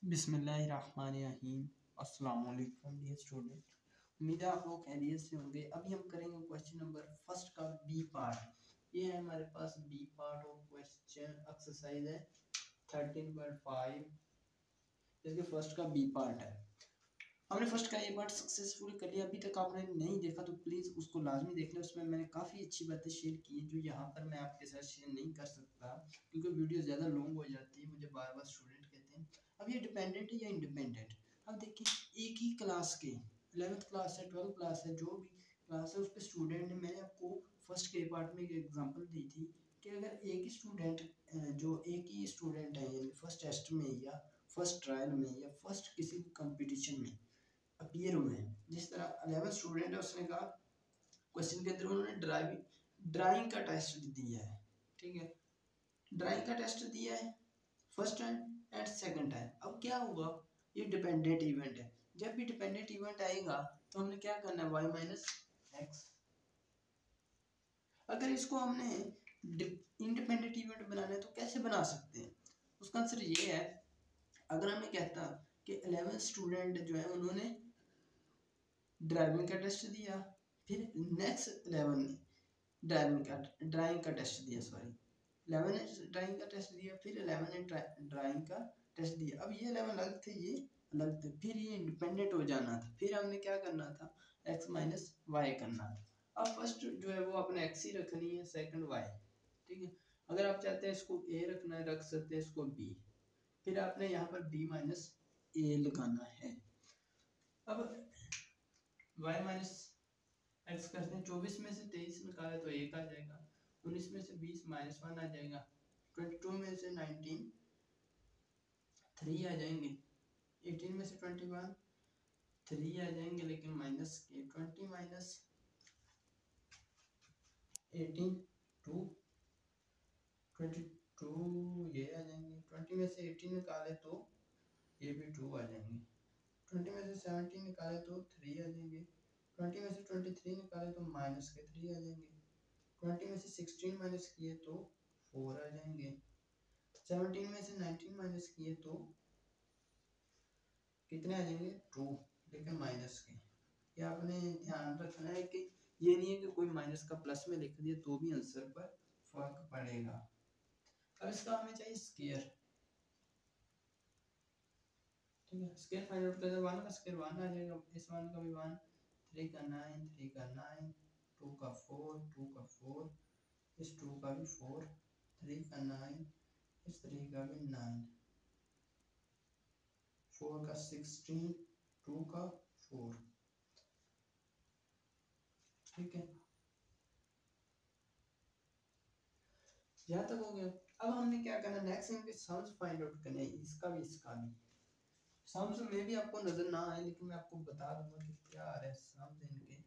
बिस्मिल्लाहिर्रहमानिर्रहीम। अस्सलाम वालेकुम डियर स्टूडेंट, उम्मीद है आप लोग खैरियत से होंगे। अभी हम करेंगे क्वेश्चन नंबर फर्स्ट का बी पार्ट। ये है हमारे पास B part of question exercise है 13.5। इसके फर्स्ट का बी पार्ट है। हमने फर्स्ट का ये पार्ट सक्सेसफुली कर लिया। अभी तक आपने नहीं देखा तो प्लीज़ उसको लाजमी देख लें। उसमें मैंने काफ़ी अच्छी बातें शेयर की हैं जो यहाँ पर मैं आपके साथ शेयर नहीं कर सकता क्योंकि वीडियो ज़्यादा लॉन्ग हो जाती है। मुझे बार बार स्टूडेंट कहते हैं अब ये डिपेंडेंट है या इंडिपेंडेंट। अब देखिए एक ही क्लास के 11th क्लास है 12th क्लास है जो भी क्लास है उसके स्टूडेंट ने, मैंने आपको फर्स्ट के पार्ट में एक एग्जांपल दी थी कि अगर एक ही स्टूडेंट जो एक ही स्टूडेंट है यानी फर्स्ट टेस्ट में या फर्स्ट ट्रायल में या फर्स्ट किसी कंपटीशन में अपीयर हुए हैं, जिस तरह 11 स्टूडेंट है उसने कहा क्वेश्चन के अंदर उन्होंने ड्राइंग का टेस्ट दिया है। ठीक है, ड्राइंग का टेस्ट दिया है first time and second time. अब क्या होगा, ये डिपेंडेंट इवेंट है। जब भी डिपेंडेंट इवेंट आएगा तो हमने क्या करना है y माइनस एक्स। अगर इसको हमने इंडिपेंडेंट इवेंट बनाना है तो कैसे बना सकते हैं, उसका आंसर ये है। अगर हमें कहता कि 11 स्टूडेंट जो है उन्होंने ड्राइविंग का टेस्ट दिया, फिर नेक्स्ट 11 ने ड्राइंग का टेस्ट दिया, सॉरी 11 ने ड्राइंग का टेस्ट दिया, फिर 11 ने ड्राइंग का टेस्ट दिया। अब ये 11 अलग थे, ये अलग थे, फिर ये इंडिपेंडेंट हो जाना था। फिर हमने क्या करना था, x माइनस वाई करना था। अब फर्स्ट जो है वो अपने x ही रखनी है, सेकंड y। ठीक है, अगर आप चाहते हैं इसको a रखना है रख सकते हैं, इसको b, फिर आपने यहाँ पर b माइनस ए लगाना है। अब y माइनस एक्स करते हैं, 24 में से 23 निकाले तो 1 आ जाएगा, 19 में से 20 -1 आ जाएगा, 22 में से 19 3 आ जाएंगे, 18 में से 21 3 आ जाएंगे, लेकिन माइनस के 20 माइनस 18 2 22 ये आ जाएंगे, 20 में से 18 निकाले तो ये भी 2 आ जाएंगे, 20 में से 17 निकाले तो 3 आ जाएंगे, 20 में से 23 निकाले तो माइनस के 3 आ जाएंगे, 20 में से 16 माइनस किए तो 4 आ जाएंगे, 17 में से 19 माइनस किए तो कितने आ जाएंगे 2, लेकिन माइनस के। ये आपने ध्यान रखना है कि ये नहीं है कि कोई माइनस का प्लस में लिख दिया तो भी आंसर पर फर्क पड़ेगा। अब इसका हमें चाहिए स्क्वायर। ठीक है, स्क्वायर फाइंड आउट करते हैं, 1 का स्क्वायर 1 आ जाएगा, इस 1 का भी 1, 3 का 9, 3 का 9, 2 का 4, 2 का 4, इस 2 का भी 4, 3 का 9, इस 3 का भी 9, 4 का 16, 2 का 4। ठीक है, यहाँ तक हो गया। अब हमने क्या करना, नेक्स्ट इनके सम्स फाइंड आउट करने हैं, इसका भी इसका भी। सम्स में भी आपको नजर ना आए लेकिन मैं आपको बता दूंगा कि क्या आ रहा है सम्स इनके।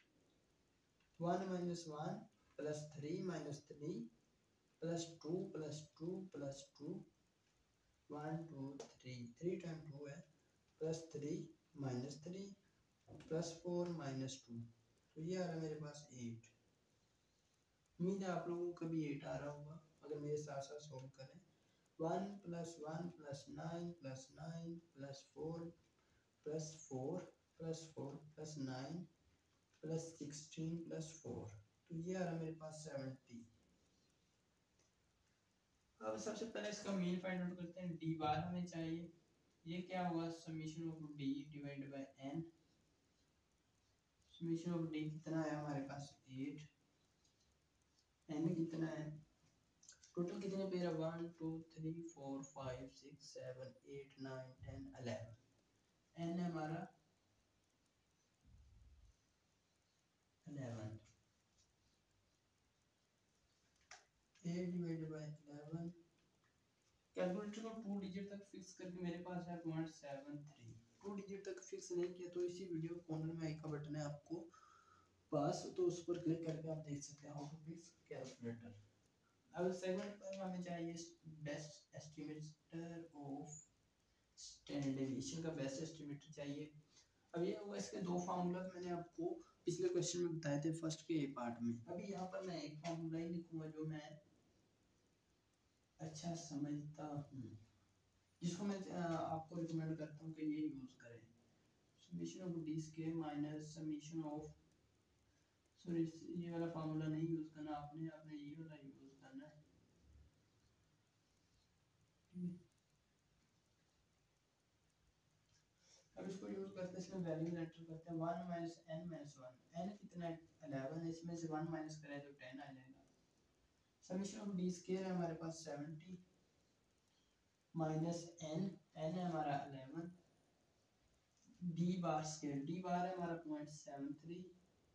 1 minus 1 plus 3 minus 3 plus 2 plus 2 plus 2 1 2 3 3 time 2 है, प्लस 3 माइनस 3 प्लस 4 माइनस 2, तो ये आ रहा है मेरे पास 8। उम्मीद है आप लोगों को भी 8 आ रहा होगा अगर मेरे साथ साथ सॉल्व करें। 1 plus 1 plus 9 plus 9 plus 4 plus 4 plus 4 plus 9 plus 16 plus 4, तो ये आ रहा है मेरे पास 70। अब सबसे पहले इसका मीन फाइंड आउट करते हैं। डी बार हमें चाहिए, ये क्या होगा, summation of D divided by N. Summation of D कितना है हमारे पास 8, एन कितना है, टोटल कितने पेयर है 1 2 3 4 5 6 7 8 9 10 11। एन है हमारा 11, 8 डिवाइडेड बाय 11। कैलकुलेटर को 2 डिजिट तक फिक्स करके मेरे पास है 0.73। 2 डिजिट तक फिक्स नहीं किया तो इसी वीडियो कॉर्नर में आई का बटन है आपको पास, तो उस पर क्लिक करके आप देख सकते हैं हाउ टू फिक्स कैलकुलेटर। अब सेगमेंट पर हमें चाहिए best estimator of standard deviation का बेस्ट एस्टिमेटर चाहिए। अब ये होगा, इसके दो फार्मूला मैंने आपको पिछले क्वेश्चन में बताए थे फर्स्ट के ए पार्ट में। अभी यहाँ पर मैं एक फार्मूला ही लिखूंगा जो मैं अच्छा समझता हूँ। जिसको मैं आपको रिकमेंड करता हूँ कि ये यूज़ करें। Summation of D square minus summation of, sorry ये वाला फार्मूला नहीं यूज़ करना आपने, आपने ये वाला यूज़ करना है। अब इसको यूज़ करते हैं, इसमें वैल्यूज एंटर करते हैं। 1 माइनस n माइनस 1, n कितना है 11 है, इसमें से 1 माइनस करें तो 10 आ जाएगा। समीशन ऑफ डी स्क्वायर है हमारे पास 70 माइनस n, n है हमारा 11, D bar square, D bar है हमारा 0.73,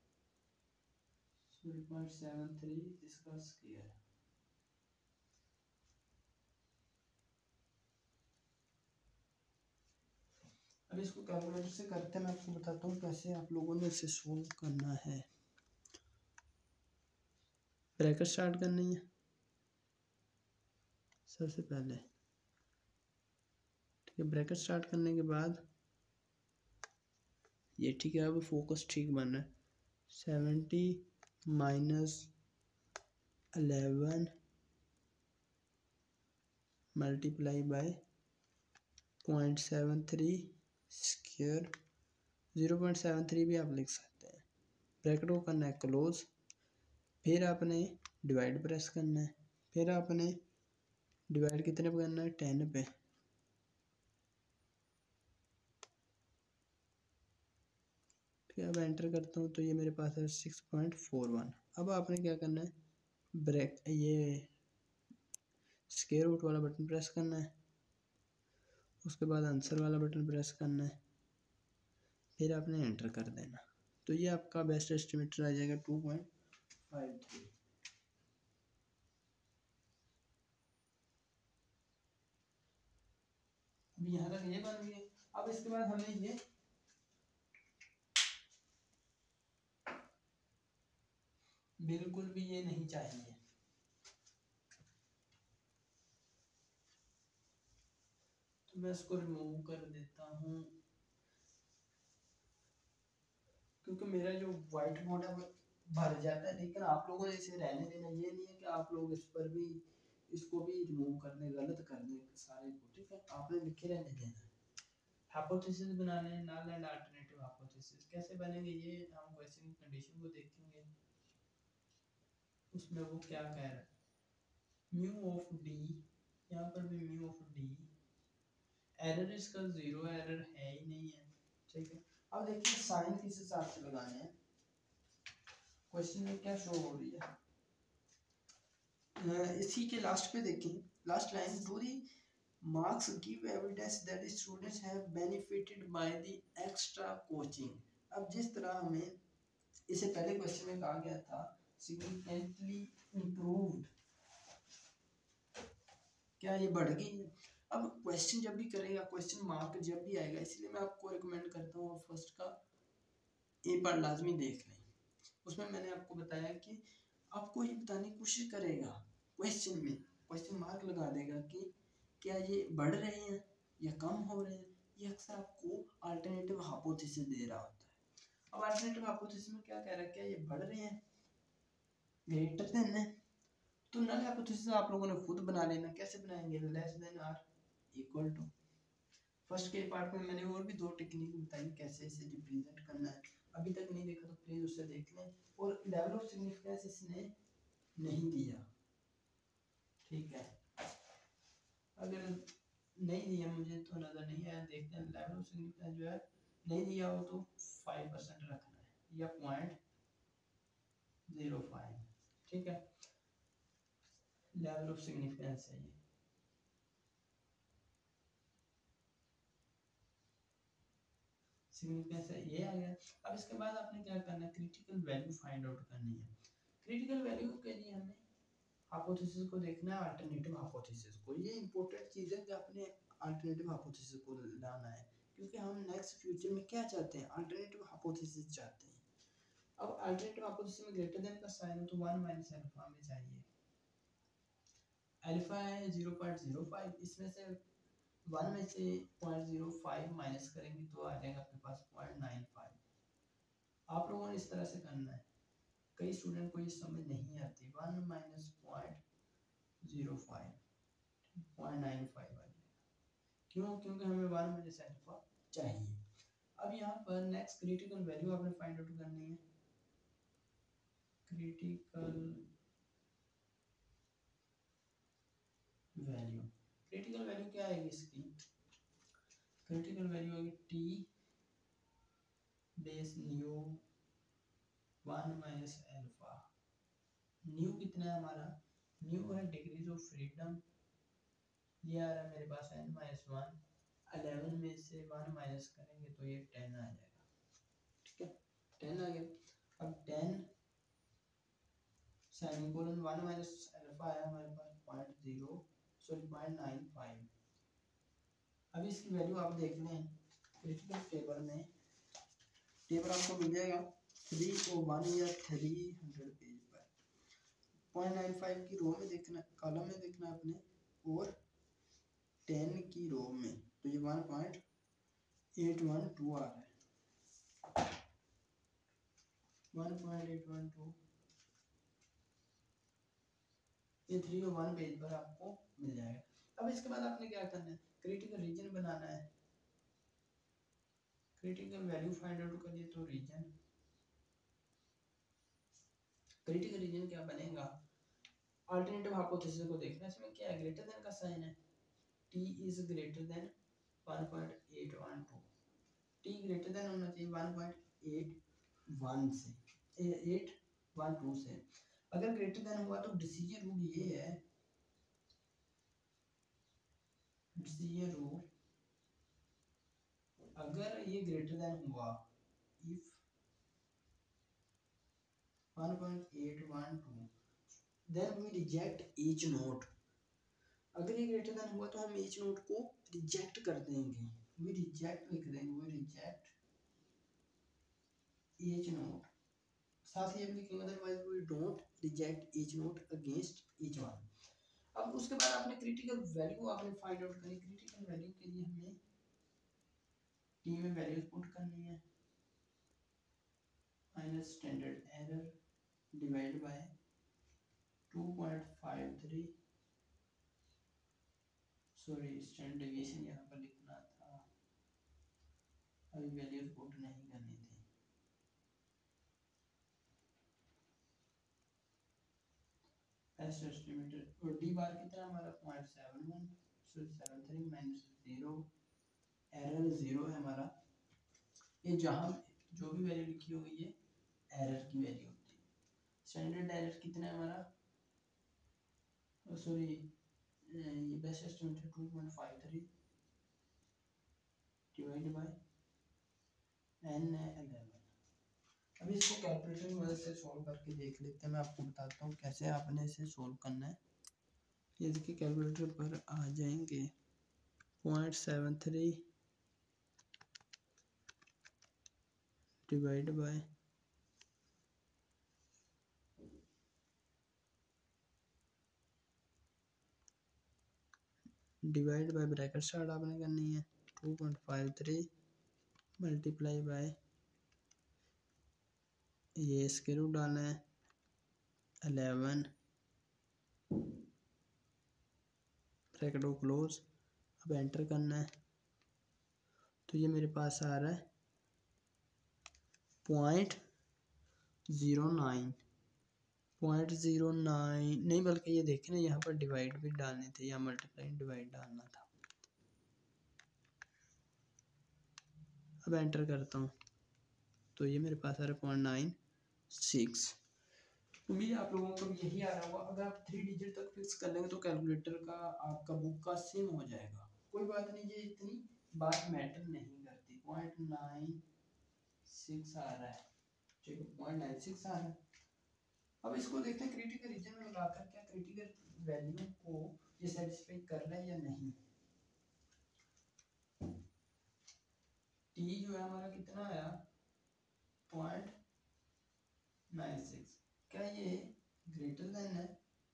सॉरी 0.73 इसका स्क्वायर। अब इसको कैलकुलेटर से करते हैं, मैं आपको बताता हूँ कैसे आप लोगों ने इसे सोल्व करना है। ब्रैकेट स्टार्ट करनी है सबसे पहले, ठीक है। ब्रैकेट स्टार्ट करने के बाद ये ठीक है, अब फोकस ठीक बन रहा है। 70 माइनस 11 मल्टीप्लाई बाय 0.73 स्क्वायर, 0.73 भी आप लिख सकते हैं। ब्रैकेट को करना है क्लोज, फिर आपने डिवाइड प्रेस करना है, फिर आपने डिवाइड कितने पे करना है 10 पे, अब एंटर करता हूँ तो ये मेरे पास है 6.41। अब आपने क्या करना है, ब्रैक ये स्क्वायर रूट वाला बटन प्रेस करना है, उसके बाद आंसर वाला बटन प्रेस करना है, फिर आपने एंटर कर देना। तो ये आपका बेस्ट एस्टिमेटर आ जाएगा 2.53। अब यहाँ तक ये बन गया। अब इसके बाद हमें ये बिल्कुल भी ये नहीं चाहिए, तो मैं इसको रिमूव कर देता हूँ, क्योंकि मेरा जो व्हाइट बोर्ड है वो भर जाता है। लेकिन आप लोगों ने इसे रहने देना, ये नहीं है कि आप लोग इस पर भी इसको भी रिमूव कर दें, गलत कर दें सारे को, ठीक है। आपने लिखे रहने देना। हाइपोथेसिस बनाने हैं, नल एंड अल्टरनेटिव हाइपोथेसिस कैसे बनेंगे ये हम क्वेश्चन की कंडीशन को देखेंगे। उसमें वो क्या कह रहा है, म्यू ऑफ डी, यहाँ पर भी म्यू ऑफ डी, एरर इसका 0 एरर है ही नहीं है, ठीक है। अब देखिए साइन किस हिसाब से लगाने हैं, क्वेश्चन में क्या शो हो रही है। इसी के लास्ट पे देखें, last line, do the marks give evidence that the students have benefited by the extra coaching. अब जिस तरह हमें इसे पहले क्वेश्चन में कहा गया था सिग्निफिकेंटली इम्प्रूव्ड, क्या ये बढ़ गई है। अब क्वेश्चन जब भी करेगा, क्वेश्चन मार्क जब भी आएगा, इसलिए मैं आपको रिकमेंड करता हूँ फर्स्ट का ए पर लाजमी देख लें। उसमें मैंने आपको बताया कि आपको ये बताने की कोशिश करेगा क्वेश्चन में, क्वेश्चन मार्क लगा देगा कि क्या ये बढ़ रहे हैं या कम हो रहे हैं। ये अक्सर आपको अल्टरनेटिव हाइपोथेसिस दे रहा होता है। अब अल्टरनेटिव हाइपोथेसिस में क्या कह रहा है, क्या ये बढ़ रहे हैं, ग्रेटर देन है, तो नल हाइपोथेसिस आप लोगों ने खुद बना लेना। कैसे बनाएंगे, less than or equal to. First के पार्ट में मैंने और भी दो टेक्निक बताई कैसे इसे रिप्रेजेंट करना है, अभी तक नहीं देखा तो प्लीज उसे देख लें। और लेवल ऑफ सिग्निफिकेंस इसने नहीं दिया, ठीक है। अगर नहीं दिया मुझे तो नजर नहीं आया, देखते हैं। लेवल ऑफ सिग्निफिकेंस जो है नहीं दिया हो तो 5% रखना है या 0.05, ठीक है। लेवल ऑफ सिग्निफिकेंस है ये। सिग्निफिकेंस है ये आ गया। अब इसके बाद आपने क्या करना है, क्रिटिकल वैल्यू फाइंड आउट करनी है। क्रिटिकल वैल्यू के लिए हमें हाइपोथेसिस को देखना है, अल्टरनेटिव हाइपोथेसिस को। ये इंपॉर्टेंट चीज़ है कि आपने अल्टरनेटिव हाइपोथेसिस को लाना है, क्योंकि हम नेक्स्ट फ्यूचर में क्या चाहते हैं, अल्टरनेटिव हाइपोथेसिस चाहते हैं। अब अल्टरनेटिव हाइपोथेसिस में ग्रेटर देन का साइन हो तो 1 माइनस अल्फा में चाहिए। अल्फा है 0.05, इसमें से 1 में से 0.05 माइनस करेंगे तो आ जाएगा अपने पास 0.95। आप लोगों ने इस तरह से करना है, कई स्टूडेंट को ये समझ नहीं आती। 1 माइनस 0.05 0.95 आ जाएगा। क्यों? क्योंकि हमें 1 माइनस अल्फा चाहिए। अब यहाँ पर नेक्स्ट क्रिटिकल वैल्यू आपने फाइंड आउट करनी है। क्रिटिकल वैल्यू क्या आएगी इसकी? क्रिटिकल वैल्यू आएगी T base nu 1 minus alpha. Nu कितना है हमारा? न्यू है डिग्रीज ऑफ फ्रीडम, ये आ रहा है मेरे पास n माइनस 1। 11 में से 1 माइनस करेंगे तो ये 10 आ जाएगा। ठीक है, 10 आ गया। अब 10 सेमीकोलन 1 माइनस अल्फा आया हमारे पास 0.95। अब इसकी वैल्यू आप देख लें क्रिटिकल टेबल में, टेबल आपको मिल जाएगा 301 या 300 पेज पर। 0.95 की रो में देखना, कॉलम में देखना आपने, और 10 की रो में, तो ये 1.812 आ रहा है। 1.812 ये 301 पेज पर आपको मिल जाएगा। अब इसके बाद आपने क्या करना है? क्रिटिकल रीजन बनाना है। क्रिटिकल वैल्यू फाइंड आउट करिए तो रीजन, क्रिटिकल रीजन क्या बनेगा? अल्टरनेटिव हाइपोथेसिस को देखना है, इसमें क्या है? ग्रेटर देन का साइन है, t is greater than 1.812। t greater than होना चाहिए 1.81 से 812 से। अगर ग्रेटर देन हुआ तो डिसीजन रूल ये है, डिसीजन रूल अगर ये ग्रेटर देन हुआ, if 1.812 then we reject each naught. अगर ये ग्रेटर देन हुआ तो हम each नोट को रिजेक्ट कर देंगे, वी रिजेक्ट लिख देंगे, वी रिजेक्ट each नोट। साथ ही ये भी लिखेंगे otherwise we don't reject each naught against each one. अब उसके बाद आपने क्रिटिकल वैल्यू आपने फाइंड आउट करनी। क्रिटिकल वैल्यू के लिए हमें टी में वैल्यूज पुट करनी है, minus standard error divide by 2.53, sorry standard deviation यहाँ पर लिखना था, अभी वैल्यूज पुट नहीं करनी थी। बेस्ट एस्टिमेटेड और डी बार कितना हमारा 0.71, सो 73 माइनस 0, एरर 0 है हमारा। ये जहाँ जो भी वैल्यू लिखी होगी ये एरर की वैल्यू होती है। स्टैंडर्ड एरर कितना है हमारा? सॉरी ये best estimated 2.53 divide by n है 11। अभी इसको कैलकुलेटर की मदद से सॉल्व करके देख लेते हैं। मैं आपको बताता हूँ कैसे आपने इसे सॉल्व करना है। ये देखिए कैलकुलेटर पर आ जाएंगे 0.73 डिवाइड बाय ब्रैकेट स्टार्ट आपने करनी है 2.53 मल्टीप्लाई बाय ये स्क्वायर रूट डालना है 11 ब्रैकेट को क्लोज। अब एंटर करना है तो ये मेरे पास आ रहा है 0.09 नहीं, बल्कि ये देखें ना यहाँ पर डिवाइड भी डालने थे या मल्टीप्लाई डिवाइड डालना था। अब एंटर करता हूँ तो ये मेरे पास आ रहा है 0.96। उम्मीद है आप लोगों को यही आ रहा होगा। अगर आप 3 डिजिट तक फिक्स कर लेंगे तो कैलकुलेटर का आपका बुक का सेम हो जाएगा। कोई बात नहीं, ये इतनी बात मैटर नहीं करती। 0.96 आ रहा है, ठीक है, 0.96 आ रहा है। अब इसको देखते हैं क्रिटिकल रीजन में लगाकर क्या क्रिटिकल वैल्यू को ये सेटिस्फाई कर रहा है या नहीं। टी जो है हमारा कितना आया 0.96, क्या ये ग्रेटर देन है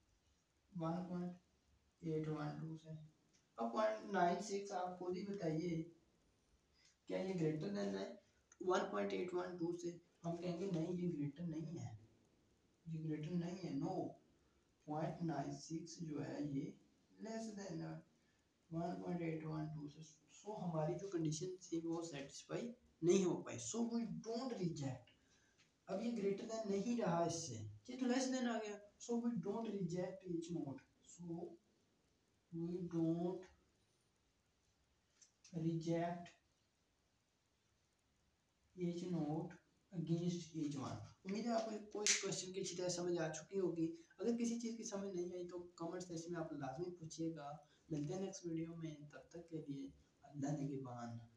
1.812 से? अब 0.96 आप खुद ही बताइए, क्या ये ग्रेटर देन है 1.812 से? हम कहेंगे नहीं ये ग्रेटर नहीं है, ये ग्रेटर नहीं है, नो 0.96 जो है ये लेस देन 1.812 से, सो हमारी जो कंडीशन थी वो सेटिस्फाई नहीं हो पाई, सो वी डोंट रिजेक्ट। अब ये ग्रेटर देन नहीं रहा इससे, ये तो लेस देन आ गया, so we don't reject H naught, so we don't reject H naught against H one. उम्मीद है आपको कोई क्वेश्चन की अच्छी तरह समझ आ चुकी होगी। अगर किसी चीज़ की समझ नहीं आई तो कमेंट सेक्शन में आप लाजमी पूछिएगा। मिलते हैं नेक्स्ट वीडियो में, तब तक के लिए अल्लाह निगहबान।